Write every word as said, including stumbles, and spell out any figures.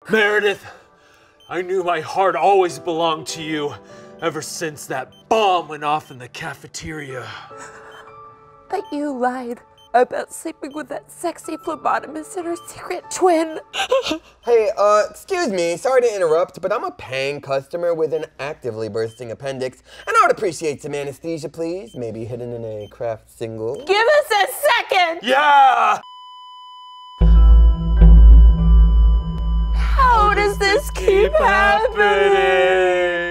Meredith, I knew my heart always belonged to you ever since that bomb went off in the cafeteria. But you lied about sleeping with that sexy phlebotomist and her secret twin. Hey, uh, excuse me, sorry to interrupt, but I'm a paying customer with an actively bursting appendix, and I would appreciate some anesthesia, please. Maybe hidden in a craft single. Give us a second! Yeah! How does this keep happening?